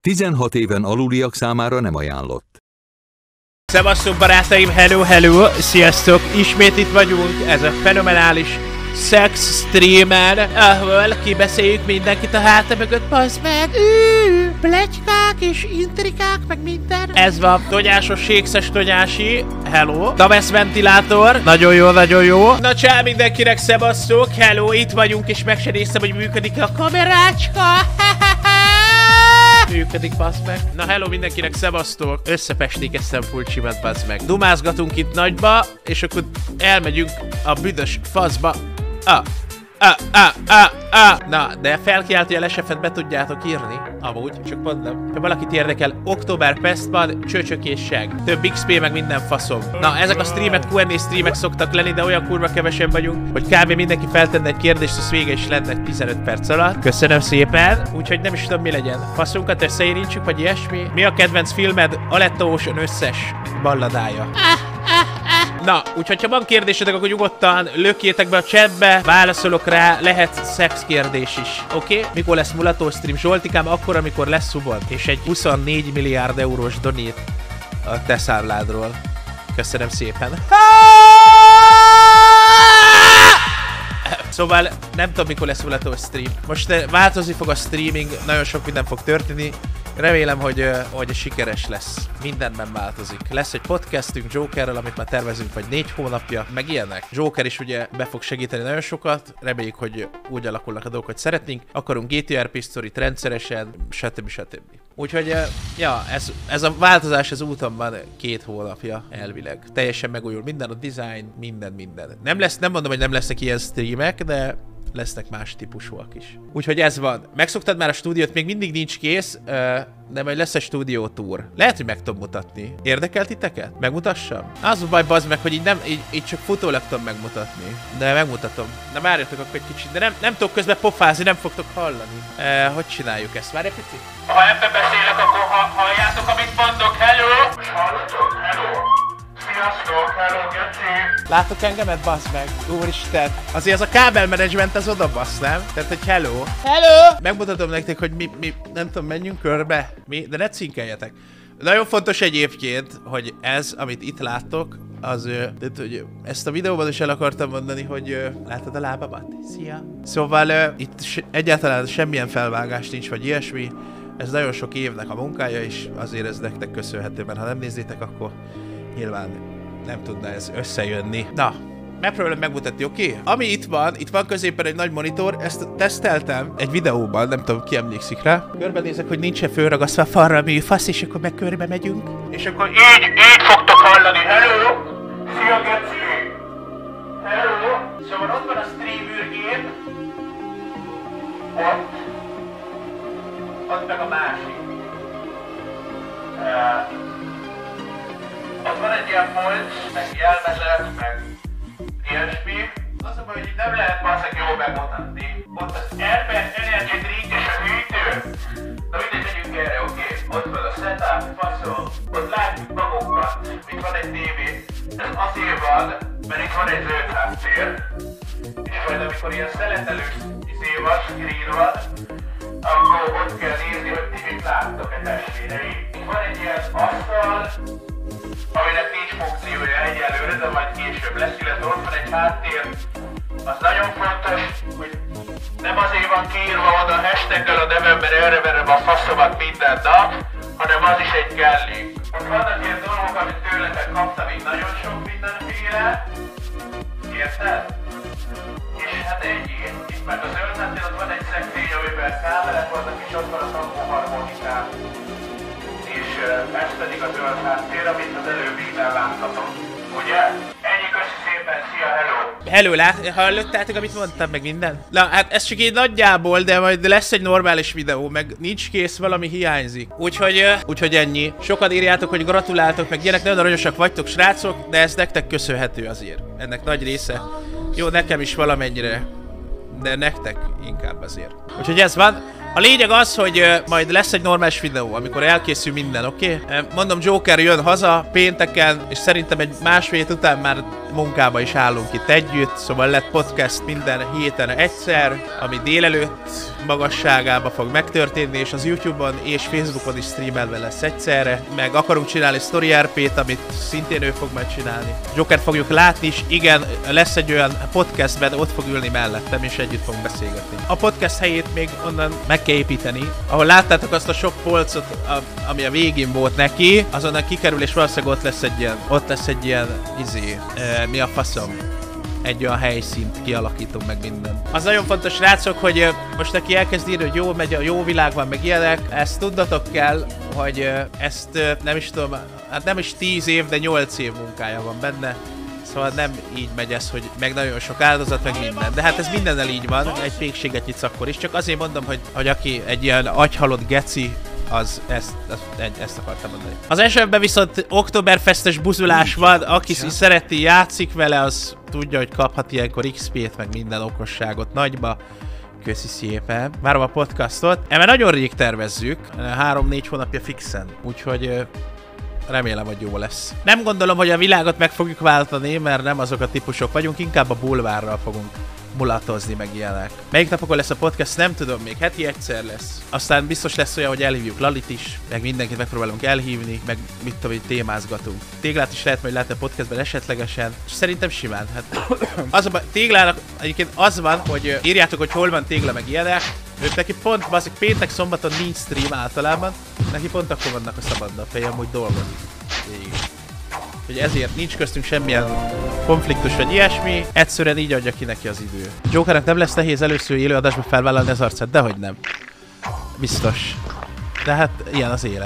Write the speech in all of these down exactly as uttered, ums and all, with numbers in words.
tizenhat éven aluliak számára nem ajánlott. Szevasztok barátaim, hello, hello, sziasztok! Ismét itt vagyunk, ez a fenomenális sex streamen, ahol kibeszéljük mindenkit a háta mögött, bazd meg! Pletykák és intrikák, meg minden. Ez van, togyásos, sékszes togyási, hello. Dames ventilátor, nagyon jó, nagyon jó. Na csá mindenkinek, szevasztok, hello, itt vagyunk, és meg se néztem, hogy működik-e a kamerácska. Működik, bazd meg. Na hello mindenkinek, szevasztok. Összepestékeztem furcsimat, bazd meg. Dumázgatunk itt nagyba, és akkor elmegyünk a büdös faszba. Ah, ah, ah, ah, ah. Na, de felkiáltja el es ef-et be tudjátok írni. Amúgy, csak mondom. Ha valakit érdekel, Oktoberfestban csöcsökésség. Több iksz pé meg minden faszom. Na, ezek a streamek kú en á streamek szoktak lenni, de olyan kurva kevesen vagyunk, hogy kb. Mindenki feltenne egy kérdést, az vége is lenne tizenöt perc alatt. Köszönöm szépen. Úgyhogy nem is tudom, mi legyen. Faszunkat összeérintsük, vagy ilyesmi. Mi a kedvenc filmed? Aletta Ocean összes balladája. Na, úgyhogy ha van kérdésetek, akkor nyugodtan lökjétek be a chatbe, válaszolok rá, lehet szex kérdés is, oké? Okay? Mikor lesz mulató stream, Zsoltikám? Akkor, amikor lesz szubod, és egy huszonnégy milliárd eurós donét a te számládról. Köszönöm szépen. Szóval nem tudom, mikor lesz mulató stream. Most változni fog a streaming, nagyon sok minden fog történni. Remélem, hogy, hogy sikeres lesz. Mindenben változik. Lesz egy podcastünk Jokerrel, amit már tervezünk vagy négy hónapja, meg ilyenek. Joker is ugye be fog segíteni nagyon sokat. Reméljük, hogy úgy alakulnak a dolgok, hogy szeretnénk. Akarunk gé té er pisztorit rendszeresen, stb. stb. Úgyhogy, ja, ez, ez a változás az úton van két hónapja elvileg. Teljesen megújul minden, a design, minden, minden. Nem lesz, nem mondom, hogy nem lesznek ilyen streamek, de lesznek más típusúak is. Úgyhogy ez van. Megszoktad már a stúdiót, még mindig nincs kész, de majd lesz egy stúdió tour. Lehet, hogy meg tudom mutatni. Érdekel titeket? Megmutassam? Az a baj, bazd meg, hogy így, nem, így, így csak futólag tudom megmutatni. De megmutatom. Na várjatok akkor egy kicsit, de nem, nem tudok közben pofázni, nem fogtok hallani. E, hogy csináljuk ezt? Várj egy picit. Ha ebbe beszélek, akkor ha, halljátok, amit mondok. Hello! Most hallatok? Hello! Sziasztok, hello, Geci! Látok engemet, bassz meg? Úristen! Azért az a kábelmenedzsment az oda bassz, nem? Tehát, hogy hello! Hello! Megmutatom nektek, hogy mi, mi, nem tudom, menjünk körbe. Mi? De ne cinkeljetek. Nagyon fontos egyébként, hogy ez, amit itt láttok, az, tehát, hogy ezt a videóban is el akartam mondani, hogy látod a lábamat? Szia! Szóval itt se, egyáltalán semmilyen felvágás nincs, vagy ilyesmi. Ez nagyon sok évnek a munkája, és azért ez nektek köszönhető, mert ha nem nézzétek, akkor nyilván nem tudna ez összejönni. Na, megpróbálom megmutatni, oké? Okay? Ami itt van, itt van középen egy nagy monitor, ezt teszteltem egy videóban, nem tudom, ki emlékszik rá. Körbenézek, hogy nincs-e fölragasztva a falra a műfasz, és akkor meg körbe megyünk. És akkor így, így fogtok hallani. Hello! Szia, Geci! Hello! Szóval ott van a stream űrgép. Ott. Ott meg a másik. Uh, Ott van egy ilyen polc, meg jelmezek, meg ilyesmi. Az a baj, hogy nem lehet basszak jól megmutatni. Ott az ember energy drink és a hűtő. Na mindegy, megyünk erre, oké? Okay? Ott van a setup, faszol. Ott látjuk magunkat, mint van egy tévé. Ez azért van, mert itt van egy zöld háttér. És majd amikor ilyen szeletelő izé van, screen van, akkor ott kell nézni, hogy ti mit láttok a testvéreim. Itt van egy ilyen asztal, aminek nincs funkciója egyelőre, de majd később lesz, illetve ott van egy háttér. Az nagyon fontos, hogy nem azért van kiírva oda a hashtaggel a nevem, mert erre verem a faszomat minden nap, hanem az is egy kellék. Ott vannak ilyen dolgok, amit tőletek kaptam, így nagyon sok mindenféle. Érted? És hát ennyi. Itt meg a zöld háttér, ott van egy szekrény, amiben kábelek vannak, és ott van a hangharmonikám. És ez pedig a zöld háttér, amit az előbb innen láttatok. Ugye? Ennyi, köszi szépen, szia, hello! Hello, lát, hallottátok, amit mondtam, meg minden? Na, hát ez csak így nagyjából, de majd lesz egy normális videó, meg nincs kész, valami hiányzik. Úgyhogy, úgyhogy ennyi. Sokan írjátok, hogy gratuláltok, meg ilyenek, nagyon aranyosak vagytok, srácok, de ez nektek köszönhető azért. Ennek nagy része. Jó, nekem is valamennyire, de nektek inkább azért. Úgyhogy ez van. A lényeg az, hogy uh, majd lesz egy normális videó, amikor elkészül minden, oké? Okay? Uh, mondom, Joker jön haza pénteken, és szerintem egy másfél hét után már munkába is állunk itt együtt, szóval lett podcast minden héten egyszer, ami délelőtt magasságában fog megtörténni, és az YouTube-on és Facebookon is streamelve lesz egyszerre, meg akarunk csinálni Story er pét, amit szintén ő fog majd csinálni. Jokert fogjuk látni is, igen, lesz egy olyan podcastben, ott fog ülni mellettem, és együtt fogunk beszélgetni. A podcast helyét még onnan meg kell építeni, ahol láttátok azt a sok polcot, a, ami a végén volt neki, azonnal kikerül, és valószínűleg ott lesz egy ilyen, ott lesz egy ilyen, izé, e, mi a faszom? Egy olyan helyszínt kialakítunk meg minden. Az nagyon fontos, srácok, hogy uh, most aki elkezd írni, hogy jó megy, a jó világ van, meg ilyenek, ezt tudnatok kell, hogy uh, ezt uh, nem is tudom, hát nem is tíz év, de nyolc év munkája van benne. Szóval nem így megy ez, hogy meg nagyon sok áldozat, meg minden. De hát ez mindennel így van, egy fékséget nyitsz akkor is. Csak azért mondom, hogy, hogy aki egy ilyen agyhalott geci, az ezt, ezt, ezt akartam mondani. Az es ef-ben viszont októberfestes buzulás van, aki szereti, játszik vele, az tudja, hogy kaphat ilyenkor iksz pét, meg minden okosságot nagyba. Köszi szépen. Várom a podcastot. Emen nagyon rég tervezzük, három-négy hónapja fixen, úgyhogy remélem, hogy jó lesz. Nem gondolom, hogy a világot meg fogjuk váltani, mert nem azok a típusok vagyunk, inkább a bulvárral fogunk mulatozni, meg ilyenek. Melyik napokon lesz a podcast, nem tudom még, heti egyszer lesz. Aztán biztos lesz olyan, hogy elhívjuk Lalit is, meg mindenkit megpróbálunk elhívni, meg mit tudom, hogy témázgatunk. Téglát is lehet majd látni a podcastben esetlegesen, és szerintem simán. Hát az a Téglának egyébként az van, hogy írjátok, hogy hol van Tégla, meg ilyenek. Ők neki pont, baszik, péntek, szombaton nincs stream általában, neki pont akkor vannak a szabadnapjai, amúgy dolgozik. Végig. Hogy ezért nincs köztünk semmilyen konfliktus vagy ilyesmi, egyszerűen így adja ki neki az idő. Jokernek nem lesz nehéz először élőadásba felvállalni az arcát, dehogy nem. Biztos. De hát ilyen az élet.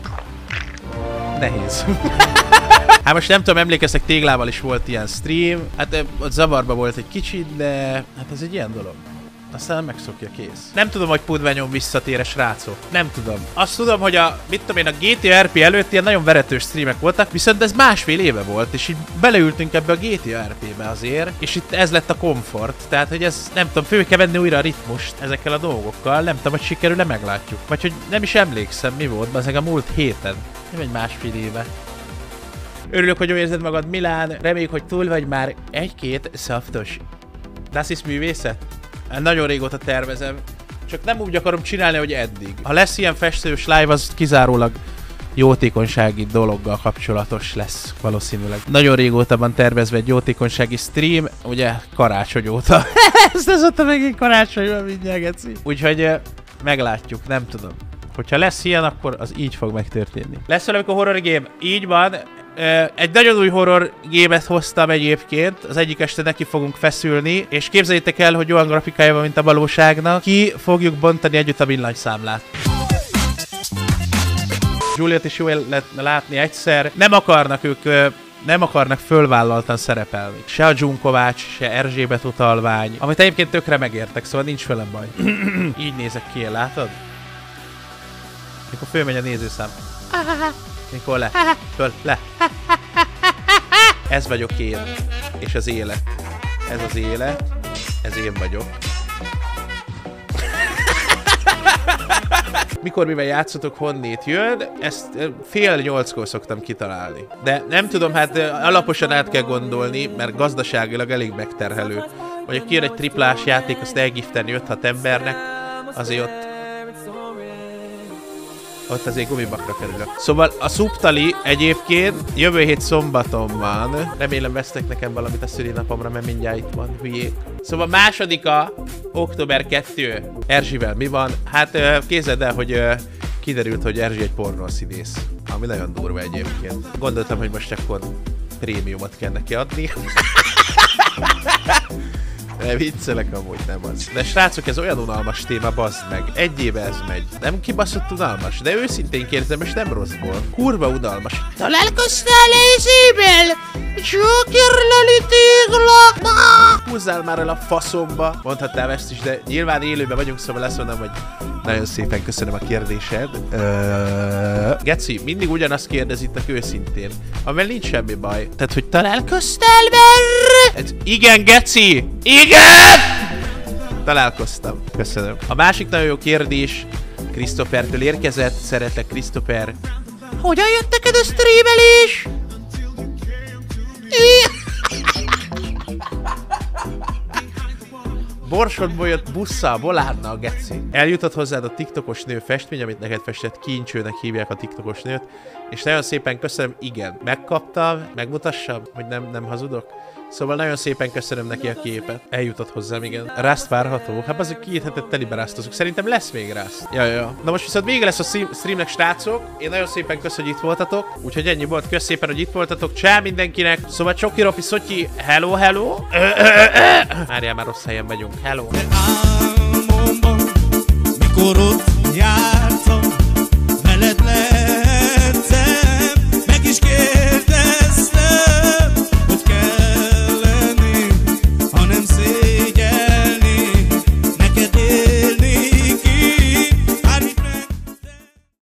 Nehéz. Hát most nem tudom, emlékeztek, Téglával is volt ilyen stream, hát ott zavarba volt egy kicsit, de hát ez egy ilyen dolog. Aztán megszokja, kész. Nem tudom, hogy Pudványon visszatér-e, srácok. Nem tudom. Azt tudom, hogy a, mit tudom én, a gé té er pé előtt ilyen nagyon veretős streamek voltak, viszont ez másfél éve volt, és így beleültünk ebbe a gé té er pébe azért, és itt ez lett a komfort. Tehát, hogy ez, nem tudom, fő kell venni újra a ritmust ezekkel a dolgokkal, nem tudom, hogy sikerül-e, meglátjuk. Vagy hogy nem is emlékszem, mi volt, ezek a múlt héten. Nem egy másfél éve. Örülök, hogy jól érzed magad, Milán. Reméljük, hogy túl vagy már egy-két szaftos. Das ist művészet? Nagyon régóta tervezem, csak nem úgy akarom csinálni, hogy eddig. Ha lesz ilyen festős live, az kizárólag jótékonysági dologgal kapcsolatos lesz valószínűleg. Nagyon régóta van tervezve egy jótékonysági stream, ugye karácsony óta. Ezt azóta megint karácsonyban mindjárt, geci. Úgyhogy meglátjuk, nem tudom. Hogyha lesz ilyen, akkor az így fog megtörténni. Lesz valamikor horror game? Így van. Egy nagyon új horror gémet hoztam egyébként, az egyik este neki fogunk feszülni, és képzeljétek el, hogy olyan grafikája van, mint a valóságnak. Ki fogjuk bontani együtt a villanyszámlát. Juliet is jó lett látni egyszer. Nem akarnak ők, nem akarnak fölvállaltan szerepelni. Se a June Kovács, se Erzsébet utalvány, amit egyébként tökre megértek, szóval nincs velem baj. Így nézek ki, látod? Mikor fölmegy a nézőszám. Mikor le, föl, le. Ez vagyok én. És az élet. Ez az élet. Ez én vagyok. Mikor mivel játszotok, honnét jön, ezt fél nyolckor szoktam kitalálni. De nem tudom, hát alaposan át kell gondolni, mert gazdaságilag elég megterhelő. Vagy kijön egy triplás játék, azt elgiftelni öt-hat embernek, azért ott ott azért gumibakra kerülök. Szóval a szubtali egyébként jövő hét szombaton van. Remélem vesztek nekem valamit a szülinapomra, mert mindjárt itt van, hülyék. Szóval másodika, október kettő. Erzsivel mi van? Hát képzeld el, hogy kiderült, hogy Erzsi egy pornószínész. Ami nagyon durva egyébként. Gondoltam, hogy most akkor prémiumot kell neki adni. Ne viccelek, amúgy nem az. De srácok, ez olyan unalmas téma, bazd meg. Egy éve ez megy. Nem kibaszott unalmas, de őszintén kérdezem, és nem rosszból. Kurva unalmas. Találkoztál Erzsébel? Joker Lali Tégla! Húzzál már el a faszomba. Mondhatnám ezt is, de nyilván élőben vagyunk, szóval azt mondom, hogy nagyon szépen köszönöm a kérdésed. Uh... Geci, mindig ugyanazt kérdezitek őszintén. Amivel nincs semmi baj. Tehát, hogy találkoztál már? Ez... Igen, Geci! Igen! Találkoztam. Köszönöm. A másik nagyon jó kérdés Christophertől érkezett. Szeretlek, Christopher. Hogyan jött neked a streamelés? Borsodból jött busszal, bolárna a geci. Eljutott hozzád a tiktokos nő festmény, amit neked festett, Kincsőnek hívják a tiktokos nőt. És nagyon szépen köszönöm, igen. Megkaptam, megmutassam, hogy nem, nem hazudok. Szóval nagyon szépen köszönöm neki a képet. Eljutott hozzám, igen. Rust várható. Hát azok két hetet telibe rustozunk. Szerintem lesz még Rust. Ja, ja. Na most viszont vége lesz a streamnek, srácok. Én nagyon szépen köszönöm, hogy itt voltatok. Úgyhogy ennyi volt. Kösz szépen, hogy itt voltatok. Csá mindenkinek. Szóval Csoki, Ropi, Szotyi. Hello, hello. Várjál, már rossz helyen vagyunk. Hello. Mikor ott jártam,